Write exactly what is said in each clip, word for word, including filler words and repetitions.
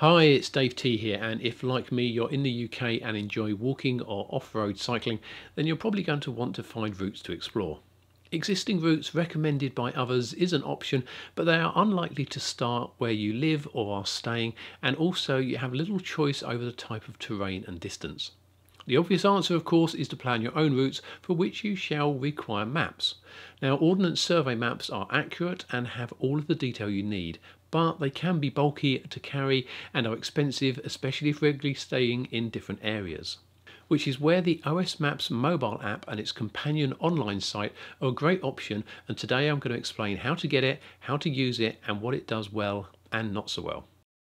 Hi, it's Dave T here, and if like me you're in the U K and enjoy walking or off-road cycling, then you're probably going to want to find routes to explore. Existing routes recommended by others is an option, but they are unlikely to start where you live or are staying, and also you have little choice over the type of terrain and distance. The obvious answer, of course, is to plan your own routes, for which you shall require maps. Now, Ordnance Survey maps are accurate and have all of the detail you need, but they can be bulky to carry and are expensive, especially if regularly staying in different areas. Which is where the OSmaps mobile app and its companion online site are a great option, and today I'm going to explain how to get it, how to use it, and what it does well and not so well.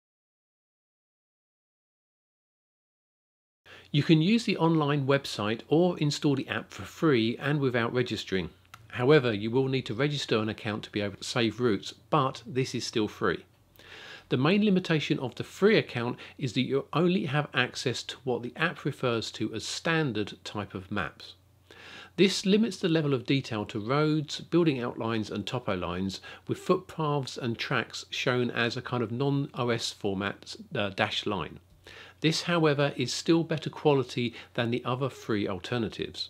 You can use the online website or install the app for free and without registering. However, you will need to register an account to be able to save routes, but this is still free. The main limitation of the free account is that you only have access to what the app refers to as standard type of maps. This limits the level of detail to roads, building outlines and topo lines, with footpaths and tracks shown as a kind of non-O S format uh, dashed line. This, however, is still better quality than the other free alternatives.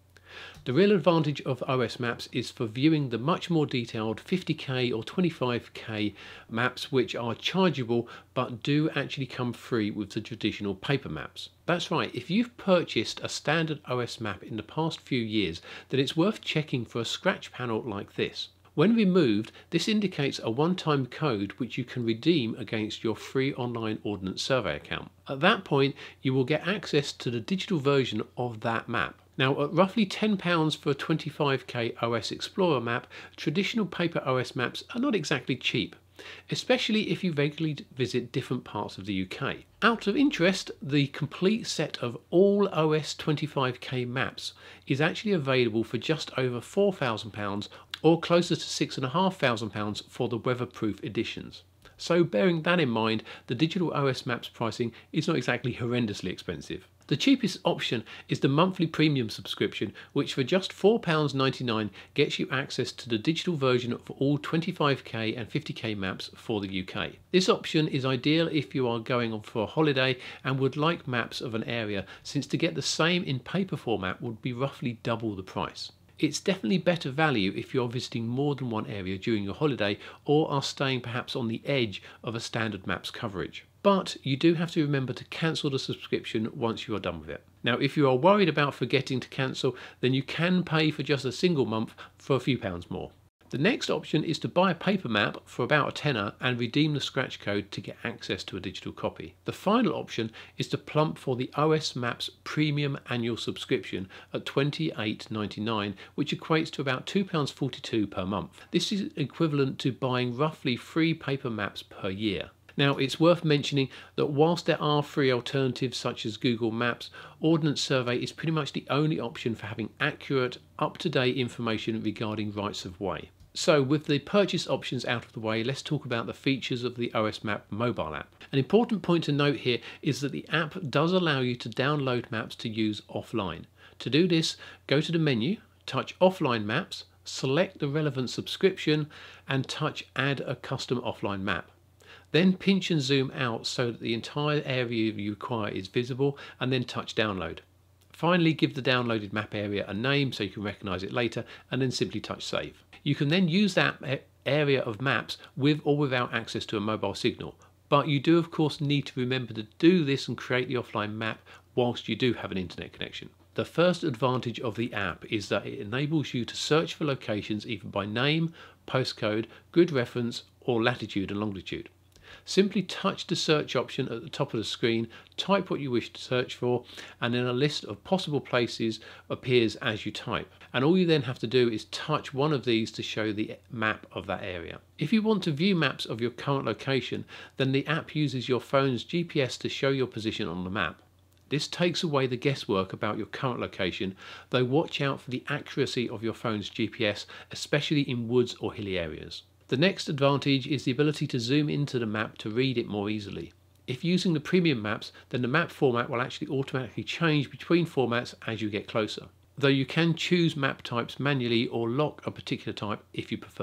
The real advantage of OSmaps is for viewing the much more detailed fifty K or twenty-five K maps, which are chargeable but do actually come free with the traditional paper maps. That's right, if you've purchased a standard O S map in the past few years, then it's worth checking for a scratch panel like this. When removed, this indicates a one-time code which you can redeem against your free online Ordnance Survey account. At that point, you will get access to the digital version of that map. Now, at roughly ten pounds for a twenty-five K O S Explorer map, traditional paper O S maps are not exactly cheap, especially if you regularly visit different parts of the U K. Out of interest, the complete set of all O S twenty-five K maps is actually available for just over four thousand pounds, or closer to six thousand five hundred pounds for the weatherproof editions. So bearing that in mind, the digital OSmaps pricing is not exactly horrendously expensive. The cheapest option is the monthly premium subscription, which for just four pounds ninety-nine gets you access to the digital version of all twenty-five K and fifty K maps for the U K. This option is ideal if you are going on for a holiday and would like maps of an area, since to get the same in paper format would be roughly double the price. It's definitely better value if you're visiting more than one area during your holiday or are staying perhaps on the edge of a standard maps coverage. But you do have to remember to cancel the subscription once you are done with it. Now, if you are worried about forgetting to cancel, then you can pay for just a single month for a few pounds more. The next option is to buy a paper map for about a tenner and redeem the scratch code to get access to a digital copy. The final option is to plump for the OSmaps premium annual subscription at twenty-eight ninety-nine, which equates to about two pounds forty-two per month. This is equivalent to buying roughly three paper maps per year. Now, it's worth mentioning that whilst there are free alternatives such as Google Maps, Ordnance Survey is pretty much the only option for having accurate, up-to-date information regarding rights of way. So, with the purchase options out of the way, let's talk about the features of the OSmap mobile app. An important point to note here is that the app does allow you to download maps to use offline. To do this, go to the menu, touch Offline Maps, select the relevant subscription, and touch Add a Custom Offline Map. Then pinch and zoom out so that the entire area you require is visible, and then touch Download. Finally, give the downloaded map area a name so you can recognise it later, and then simply touch Save. You can then use that area of maps with or without access to a mobile signal, but you do of course need to remember to do this and create the offline map whilst you do have an internet connection. The first advantage of the app is that it enables you to search for locations either by name, postcode, grid reference, or latitude and longitude. Simply touch the search option at the top of the screen, type what you wish to search for, and then a list of possible places appears as you type. And all you then have to do is touch one of these to show the map of that area. If you want to view maps of your current location, then the app uses your phone's G P S to show your position on the map. This takes away the guesswork about your current location, though watch out for the accuracy of your phone's G P S, especially in woods or hilly areas. The next advantage is the ability to zoom into the map to read it more easily. If using the premium maps, then the map format will actually automatically change between formats as you get closer, though you can choose map types manually or lock a particular type if you prefer.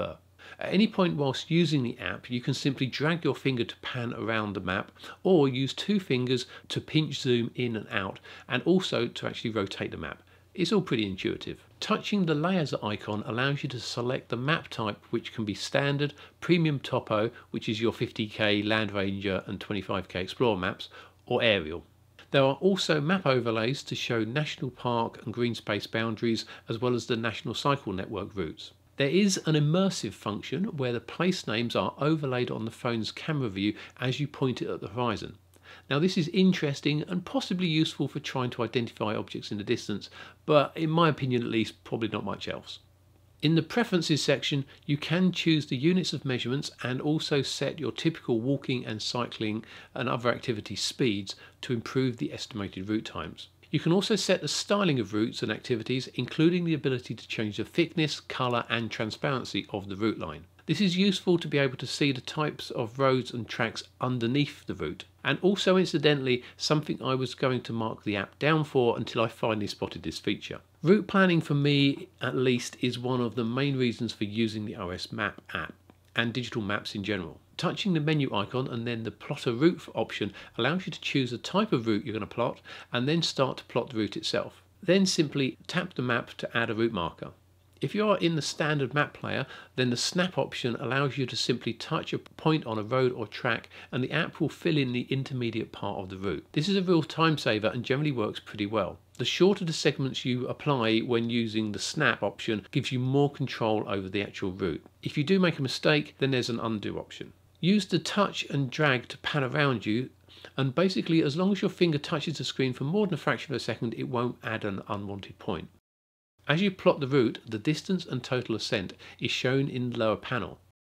At any point whilst using the app, you can simply drag your finger to pan around the map, or use two fingers to pinch zoom in and out, and also to actually rotate the map. It's all pretty intuitive. Touching the layers icon allows you to select the map type, which can be standard, premium topo, which is your fifty K Land Ranger and twenty-five K Explorer maps, or aerial. There are also map overlays to show national park and green space boundaries, as well as the National Cycle Network routes. There is an immersive function where the place names are overlaid on the phone's camera view as you point it at the horizon. Now this is interesting and possibly useful for trying to identify objects in the distance, but in my opinion at least, probably not much else. In the preferences section, you can choose the units of measurements and also set your typical walking and cycling and other activity speeds to improve the estimated route times. You can also set the styling of routes and activities, including the ability to change the thickness, colour and transparency of the route line. This is useful to be able to see the types of roads and tracks underneath the route, and also incidentally something I was going to mark the app down for until I finally spotted this feature. Route planning for me at least is one of the main reasons for using the OSMap app and digital maps in general. Touching the menu icon and then the plot a route option allows you to choose the type of route you're going to plot and then start to plot the route itself. Then simply tap the map to add a route marker. If you are in the standard map player, then the snap option allows you to simply touch a point on a road or track and the app will fill in the intermediate part of the route. This is a real time saver and generally works pretty well. The shorter the segments you apply when using the snap option gives you more control over the actual route. If you do make a mistake, then there's an undo option. Use the touch and drag to pan around you, and basically as long as your finger touches the screen for more than a fraction of a second, it won't add an unwanted point. As you plot the route, the distance and total ascent is shown in the lower panel.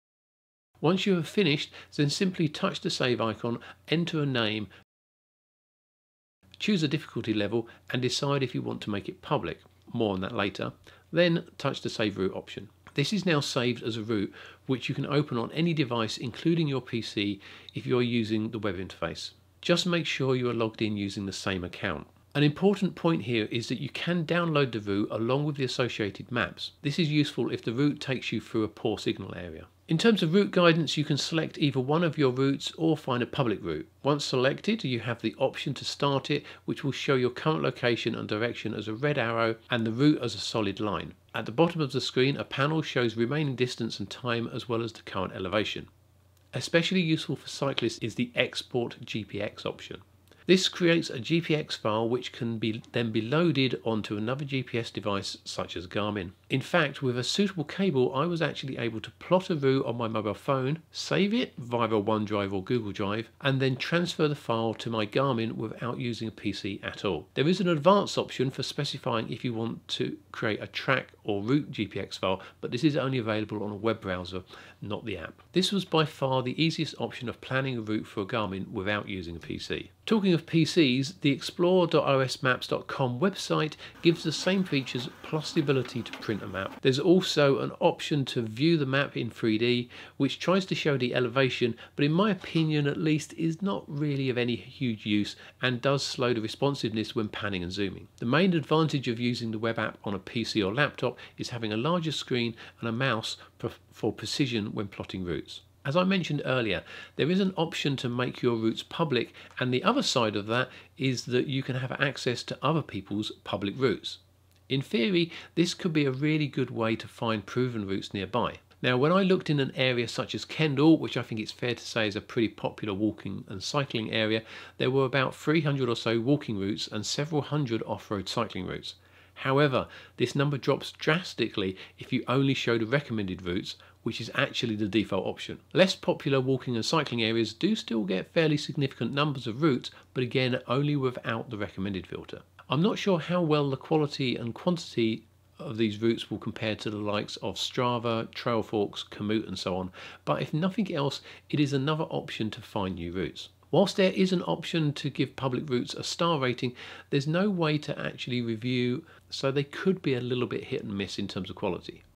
Once you have finished, then simply touch the save icon, enter a name, choose a difficulty level and decide if you want to make it public. More on that later. Then touch the save route option. This is now saved as a route which you can open on any device including your P C if you're using the web interface. Just make sure you are logged in using the same account. An important point here is that you can download the route along with the associated maps. This is useful if the route takes you through a poor signal area. In terms of route guidance, you can select either one of your routes or find a public route. Once selected, you have the option to start it, which will show your current location and direction as a red arrow and the route as a solid line. At the bottom of the screen, a panel shows remaining distance and time as well as the current elevation. Especially useful for cyclists is the Export G P X option. This creates a G P X file which can be then be loaded onto another G P S device such as Garmin. In fact, with a suitable cable, I was actually able to plot a route on my mobile phone, save it via OneDrive or Google Drive, and then transfer the file to my Garmin without using a P C at all. There is an advanced option for specifying if you want to create a track or route G P X file, but this is only available on a web browser, not the app. This was by far the easiest option of planning a route for a Garmin without using a P C. Talking of P Cs, the explore dot O S maps dot com website gives the same features plus the ability to print a map. There's also an option to view the map in three D, which tries to show the elevation, but in my opinion at least is not really of any huge use and does slow the responsiveness when panning and zooming. The main advantage of using the web app on a P C or laptop is having a larger screen and a mouse for precision when plotting routes. As I mentioned earlier, there is an option to make your routes public, and the other side of that is that you can have access to other people's public routes. In theory, this could be a really good way to find proven routes nearby. Now, when I looked in an area such as Kendal, which I think it's fair to say is a pretty popular walking and cycling area, there were about three hundred or so walking routes and several hundred off-road cycling routes. However, this number drops drastically if you only show the recommended routes, which is actually the default option. Less popular walking and cycling areas do still get fairly significant numbers of routes, but again only without the recommended filter. I'm not sure how well the quality and quantity of these routes will compare to the likes of Strava, Trailforks, Komoot and so on, but if nothing else, it is another option to find new routes. Whilst there is an option to give public routes a star rating, there's no way to actually review, so they could be a little bit hit and miss in terms of quality.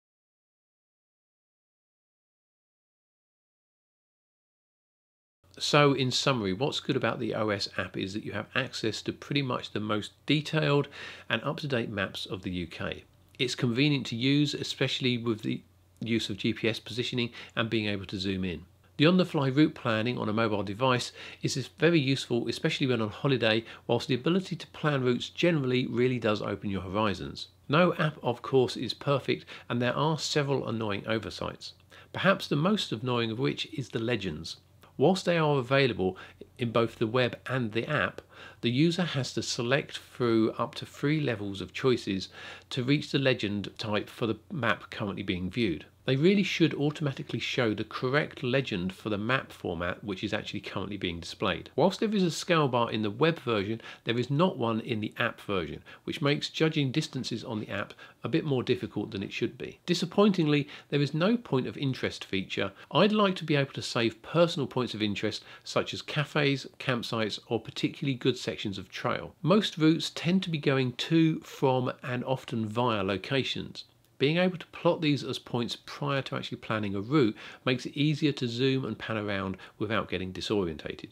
So in summary, what's good about the O S app is that you have access to pretty much the most detailed and up-to-date maps of the U K. It's convenient to use, especially with the use of G P S positioning and being able to zoom in. The on-the-fly route planning on a mobile device is very useful, especially when on holiday, whilst the ability to plan routes generally really does open your horizons. No app, of course, is perfect, and there are several annoying oversights. Perhaps the most annoying of which is the legends. Whilst they are available in both the web and the app, the user has to select through up to three levels of choices to reach the legend type for the map currently being viewed. They really should automatically show the correct legend for the map format which is actually currently being displayed. Whilst there is a scale bar in the web version, there is not one in the app version, which makes judging distances on the app a bit more difficult than it should be. Disappointingly, there is no point of interest feature. I'd like to be able to save personal points of interest such as cafes, campsites, or particularly good sections of trail. Most routes tend to be going to, from, and often via locations. Being able to plot these as points prior to actually planning a route makes it easier to zoom and pan around without getting disorientated.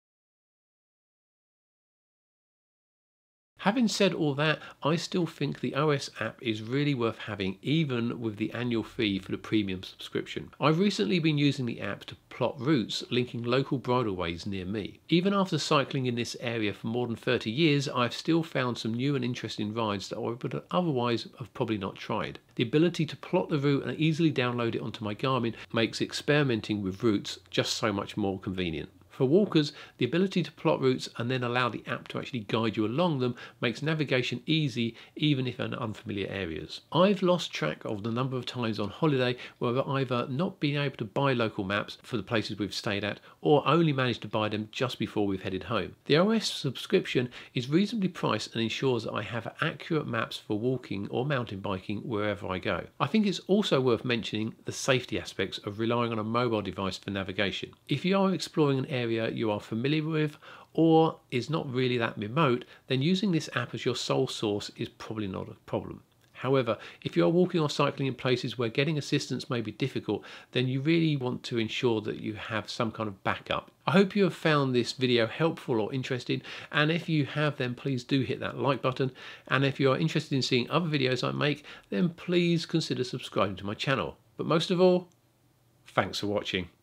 Having said all that, I still think the O S app is really worth having, even with the annual fee for the premium subscription. I've recently been using the app to plot routes linking local bridleways near me. Even after cycling in this area for more than thirty years, I've still found some new and interesting rides that I would otherwise have probably not tried. The ability to plot the route and easily download it onto my Garmin makes experimenting with routes just so much more convenient. For walkers, the ability to plot routes and then allow the app to actually guide you along them makes navigation easy, even if in unfamiliar areas. I've lost track of the number of times on holiday where I've either not been able to buy local maps for the places we've stayed at, or only managed to buy them just before we've headed home. The O S subscription is reasonably priced and ensures that I have accurate maps for walking or mountain biking wherever I go. I think it's also worth mentioning the safety aspects of relying on a mobile device for navigation. If you are exploring an area you are familiar with or is not really that remote, then using this app as your sole source is probably not a problem. However, if you are walking or cycling in places where getting assistance may be difficult, then you really want to ensure that you have some kind of backup. I hope you have found this video helpful or interesting, and if you have, then please do hit that like button, and if you are interested in seeing other videos I make, then please consider subscribing to my channel. But most of all, thanks for watching.